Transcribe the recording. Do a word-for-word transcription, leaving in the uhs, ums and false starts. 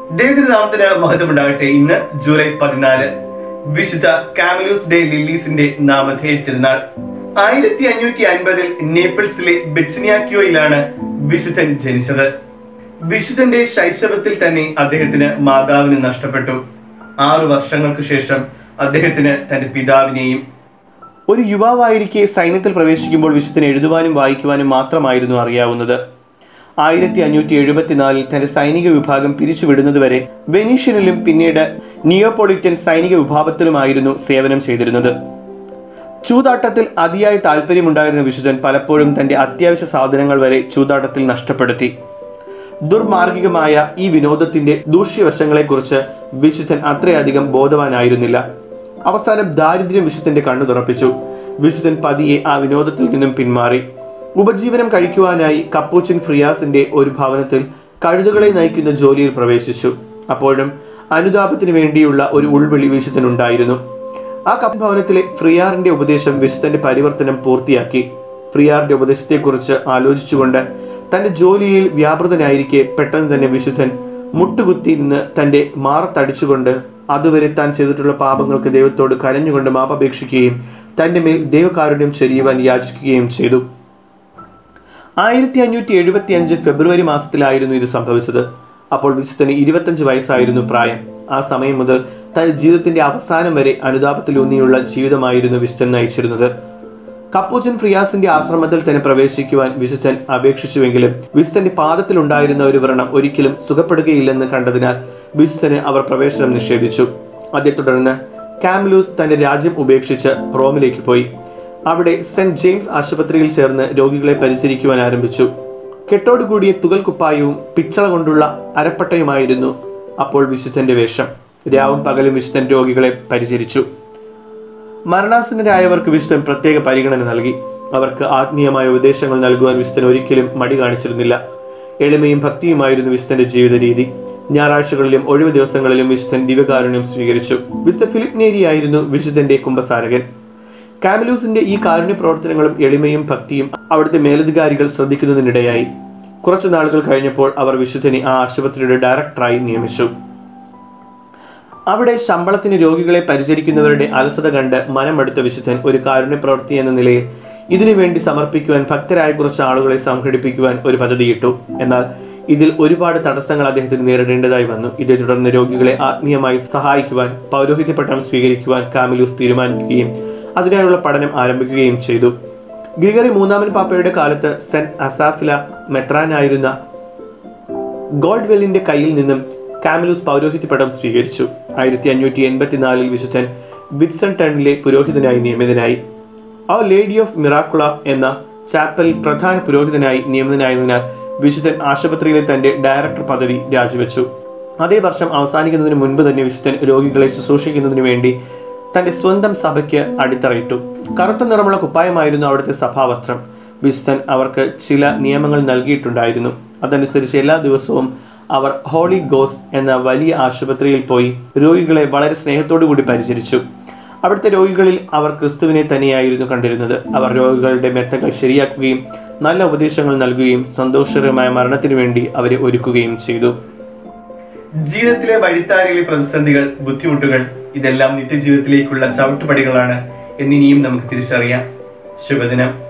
ദൈവത്തിന്റെ നാമത്തിന് മഹത്വമുണ്ടാകട്ടെ. ഇന്ന് ജൂലൈ പതിനാല് വിശുദ്ധ കാമിലൂസ് ഡേ ലില്ലീസിന്റെ നാമധേയ തിരുനാൾ. ആയിരത്തി അഞ്ഞൂറ്റി അൻപതിൽ നേപ്പിൾസിലെ ബെറ്റ്സിനിയാക്യോയിലാണ് വിശുദ്ധൻ ജനിച്ചത്. വിശുദ്ധന്റെ ശൈശവത്തിൽ തന്നെ അദ്ദേഹത്തിന് മാതാവിനെ നഷ്ടപ്പെട്ടു. ആറു വർഷങ്ങൾക്ക് ശേഷം അദ്ദേഹത്തിന് തന്റെ പിതാവിനെയും. ഒരു യുവാവായിരിക്കെ സൈന്യത്തിൽ പ്രവേശിക്കുമ്പോൾ വിശുദ്ധന് എഴുതുവാനും വായിക്കുവാനും മാത്രമായിരുന്നു അറിയാവുന്നത്. ആയിരത്തി അഞ്ഞൂറ്റി എഴുപത്തിനാലിൽ തന്റെ സൈനിക വിഭാഗം പിരിച്ചുവിടുന്നതുവരെ വെനീഷ്യനിലും പിന്നീട് നിയോപോളിറ്റൻ സൈനിക വിഭാഗത്തിലുമായിരുന്നു സേവനം ചെയ്തിരുന്നത്. ചൂതാട്ടത്തിൽ അതിയായ താല്പര്യമുണ്ടായിരുന്ന വിശുദ്ധൻ പലപ്പോഴും തന്റെ അത്യാവശ്യ സാധനങ്ങൾ വരെ ചൂതാട്ടത്തിൽ നഷ്ടപ്പെടുത്തി. ദുർമാർഗികമായ ഈ വിനോദത്തിന്റെ ദൂഷ്യവശങ്ങളെക്കുറിച്ച് വിശുദ്ധൻ അത്രയധികം ബോധവാനായിരുന്നില്ല. അവസാനം ദാരിദ്ര്യം വിശുദ്ധന്റെ കണ്ണു തുറപ്പിച്ചു. വിശുദ്ധൻ പതിയെ ആ വിനോദത്തിൽ നിന്നും പിന്മാറി. ഉപജീവനം കഴിക്കുവാനായി കപ്പൂച്ചിൻ ഫ്രിയാസിന്റെ ഒരു ഭവനത്തിൽ കഴുതുകളെ നയിക്കുന്ന ജോലിയിൽ പ്രവേശിച്ചു. അപ്പോഴും അനുതാപത്തിന് വേണ്ടിയുള്ള ഒരു ഉൾവിളി വിശുദ്ധനുണ്ടായിരുന്നു. ആ ഭവനത്തിലെ ഫ്രിയാറിന്റെ ഉപദേശം വിശുദ്ധന്റെ പരിവർത്തനം പൂർത്തിയാക്കി. ഫ്രിയാറിന്റെ ഉപദേശത്തെക്കുറിച്ച് ആലോചിച്ചുകൊണ്ട് തന്റെ ജോലിയിൽ വ്യാപൃതനായിരിക്കെ പെട്ടെന്ന് തന്നെ വിശുദ്ധൻ മുട്ടുകുത്തി നിന്ന് തന്റെ മാറത്തടിച്ചുകൊണ്ട് അതുവരെ താൻ ചെയ്തിട്ടുള്ള പാപങ്ങൾക്ക് ദൈവത്തോട് കരഞ്ഞുകൊണ്ട് മാപ്പപേക്ഷിക്കുകയും തന്റെ മേൽ ദൈവകാരുണ്യം ചൊരിയുവാൻ യാചിക്കുകയും ചെയ്തു. ആയിരത്തി അഞ്ഞൂറ്റി എഴുപത്തി അഞ്ച് ഫെബ്രുവരി മാസത്തിലായിരുന്നു ഇത് സംഭവിച്ചത്. അപ്പോൾ വിശുദ്ധന് ഇരുപത്തഞ്ച് വയസ്സായിരുന്നു പ്രായം. ആ സമയം മുതൽ തന്റെ ജീവിതത്തിന്റെ അവസാനം വരെ അനുതാപത്തിലൂന്നിയുള്ള ജീവിതമായിരുന്നു വിശുദ്ധൻ നയിച്ചിരുന്നത്. കപ്പൂച്ചിൻ ഫ്രിയാസിന്റെ ആശ്രമത്തിൽ തന്നെ പ്രവേശിക്കുവാൻ വിശുദ്ധൻ അപേക്ഷിച്ചുവെങ്കിലും വിശുദ്ധന്റെ പാദത്തിൽ ഉണ്ടായിരുന്ന ഒരു വ്രണം ഒരിക്കലും സുഖപ്പെടുകയില്ലെന്ന് കണ്ടതിനാൽ വിശുദ്ധന് അവർ പ്രവേശനം നിഷേധിച്ചു. അതേ തുടർന്ന് കാമിലൂസ് തന്റെ രാജ്യം ഉപേക്ഷിച്ച് റോമിലേക്ക് പോയി. അവിടെ സെന്റ് ജെയിംസ് ആശുപത്രിയിൽ ചേർന്ന് രോഗികളെ പരിചരിക്കുവാൻ ആരംഭിച്ചു. കെട്ടോടുകൂടിയ തുകൽ കുപ്പായവും പിച്ചള കൊണ്ടുള്ള അരപ്പട്ടയുമായിരുന്നു അപ്പോൾ വിശുദ്ധന്റെ വേഷം. രാവും പകലും വിശുദ്ധൻ രോഗികളെ പരിചരിച്ചു. മരണാസന്നരായവർക്ക് വിശുദ്ധൻ പ്രത്യേക പരിഗണന നൽകി. അവർക്ക് ആത്മീയമായ ഉപദേശങ്ങൾ നൽകുവാൻ വിശുദ്ധൻ ഒരിക്കലും മടി കാണിച്ചിരുന്നില്ല. എളിമയും ഭക്തിയുമായിരുന്നു വിശുദ്ധന്റെ ജീവിത രീതി. ഞായറാഴ്ചകളിലും ഒഴിവ് ദിവസങ്ങളിലും വിശുദ്ധൻ ദിവ്യകാരുണ്യം സ്വീകരിച്ചു. വിശുദ്ധ ഫിലിപ്പ് നേരിയായിരുന്നു വിശുദ്ധന്റെ കുമ്പസാരകൻ. കാമിലൂസിന്റെ ഈ കാരുണ്യ പ്രവർത്തനങ്ങളും എളിമയും ഭക്തിയും അവിടുത്തെ മേലധികാരികൾ ശ്രദ്ധിക്കുന്നതിനിടയായി. കുറച്ചു നാളുകൾ കഴിഞ്ഞപ്പോൾ അവർ വിശുദ്ധനെ ആ ആശുപത്രിയുടെ ഡയറക്ടറായി നിയമിച്ചു. അവിടെ ശമ്പളത്തിന് രോഗികളെ പരിചരിക്കുന്നവരുടെ അലസത കണ്ട് മനമെടുത്ത വിശുദ്ധൻ ഒരു കാരുണ്യ പ്രവൃത്തി എന്ന നിലയിൽ ഇതിനുവേണ്ടി സമർപ്പിക്കുവാൻ ഭക്തരായ കുറച്ച് ആളുകളെ സംഘടിപ്പിക്കുവാൻ ഒരു പദ്ധതിയിട്ടു. എന്നാൽ ഇതിൽ ഒരുപാട് തടസ്സങ്ങൾ അദ്ദേഹത്തിന് നേരിടേണ്ടതായി വന്നു. ഇതേ തുടർന്ന് രോഗികളെ ആത്മീയമായി സഹായിക്കുവാൻ പൗരോഹിത്യ പട്ടം സ്വീകരിക്കുവാൻ കാമിലൂസ് തീരുമാനിക്കുകയും അതിനായുള്ള പഠനം ആരംഭിക്കുകയും ചെയ്തു. ഗ്രിഗറി മൂന്നാമൻ പാപ്പയുടെ കാലത്ത് സെന്റ് അസാഫില മെത്രാനായിരുന്ന ഗോൾഡ്വെല്ലിന്റെ കയ്യിൽ നിന്നും കാമിലൂസ് പൗരോഹിത്യ പട്ടം സ്വീകരിച്ചു. ആയിരത്തി അഞ്ഞൂറ്റി എൺപത്തിനാലിൽ വിശുദ്ധൻ വിറ്റ്സൺടണിലെ പുരോഹിതനായി നിയമിതനായി. ആ ലേഡി ഓഫ് മിറാക്കുള എന്ന ചാപ്പലിൽ പ്രധാന പുരോഹിതനായി നിയമിതനായതിനാൽ വിശുദ്ധൻ ആശുപത്രിയിലെ തന്റെ ഡയറക്ടർ പദവി രാജിവെച്ചു. അതേ വർഷം അവസാനിക്കുന്നതിന് മുൻപ് തന്നെ വിശുദ്ധൻ രോഗികളെ ശുശ്രൂഷിക്കുന്നതിന് വേണ്ടി തന്റെ സ്വന്തം സഭയ്ക്ക് അടിത്തറയിട്ടു. കറുത്ത നിറമുള്ള കുപ്പായമായിരുന്നു അവിടുത്തെ സഭാവസ്ത്രം. വിശുദ്ധൻ അവർക്ക് ചില നിയമങ്ങൾ നൽകിയിട്ടുണ്ടായിരുന്നു. അതനുസരിച്ച് എല്ലാ ദിവസവും അവർ ഹോളി ഗോസ്റ്റ് എന്ന വലിയ ആശുപത്രിയിൽ പോയി രോഗികളെ വളരെ സ്നേഹത്തോടു കൂടി പരിചരിച്ചു. അവിടുത്തെ രോഗികളിൽ അവർ ക്രിസ്തുവിനെ തന്നെയായിരുന്നു കണ്ടിരുന്നത്. അവർ രോഗികളുടെ മെത്തകൾ ശരിയാക്കുകയും നല്ല ഉപദേശങ്ങൾ നൽകുകയും സന്തോഷകരമായ മരണത്തിനു വേണ്ടി അവരെ ഒരുക്കുകയും ചെയ്തു. ജീവിതത്തിലെ വഴിത്താരയിലെ പ്രതിസന്ധികൾ, ബുദ്ധിമുട്ടുകൾ ഇതെല്ലാം നിത്യജീവിതത്തിലേക്കുള്ള ചവിട്ടുപടികളാണ് എന്നിനിയും നമുക്ക് തിരിച്ചറിയാം. ശുഭദിനം.